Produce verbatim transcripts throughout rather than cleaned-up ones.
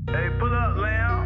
Hey, pull up, Lamb.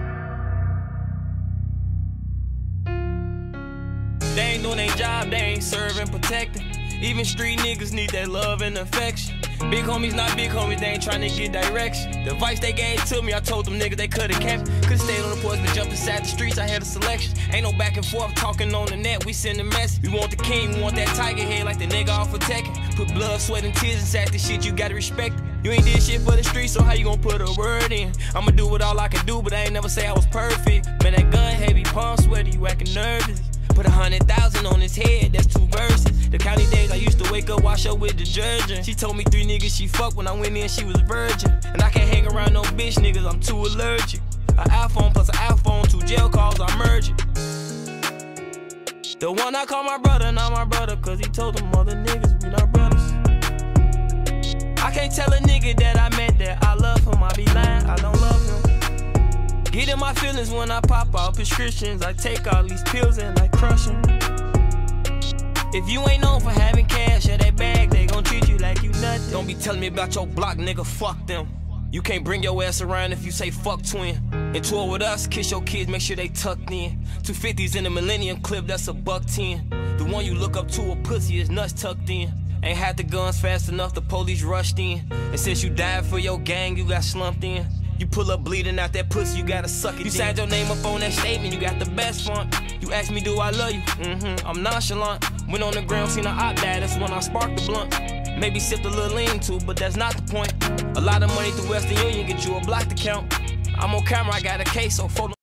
They ain't doing their job, they ain't serving, protecting. Even street niggas need that love and affection. Big homies not big homies, they ain't tryna get direction. The advice they gave to me, I told them niggas they could've kept. Could've stayed on the porch, but jumped inside the streets, I had a selection. Ain't no back and forth talking on the net, we sending message. We want the king, we want that tiger head like the nigga off of Tekken. Put blood, sweat, and tears inside this shit, you gotta respect it. You ain't did shit for the streets, so how you gon' put a word in? I'ma do what all I can do, but I ain't never say I was perfect. Man, that gun heavy, palm sweaty, you acting nervous. Put a hundred thousand on his head, that's two verses. The county days I used to wake up, wash up with detergent. She told me three niggas she fucked when I went in, she was a virgin. And I can't hang around no bitch niggas, I'm too allergic. An iPhone plus an iPhone, two jail calls, I merge it. The one I call my brother, not my brother, cause he told them other niggas we not brothers. I can't tell a nigga that I met that I love him, I be lying, I don't love him. Get in my feelings when I pop out prescriptions. I take all these pills and I crush them. If you ain't known for having cash or that bag, they gon' treat you like you nothing. Don't be telling me about your block, nigga, fuck them. You can't bring your ass around if you say fuck twin. And tour with us, kiss your kids, make sure they tucked in. two fifties in the Millennium Clip, that's a buck ten. The one you look up to a pussy is nuts tucked in. Ain't had the guns fast enough, the police rushed in. And since you died for your gang, you got slumped in. You pull up bleeding out that pussy, you gotta suck it. You signed your name up on that statement, you got the best font. You asked me, do I love you? Mm-hmm, I'm nonchalant. Went on the ground, seen an op die, that's when I sparked the blunt. Maybe sipped a little lean too, but that's not the point. A lot of money through Western Union get you a blocked account. I'm on camera, I got a case, so photo.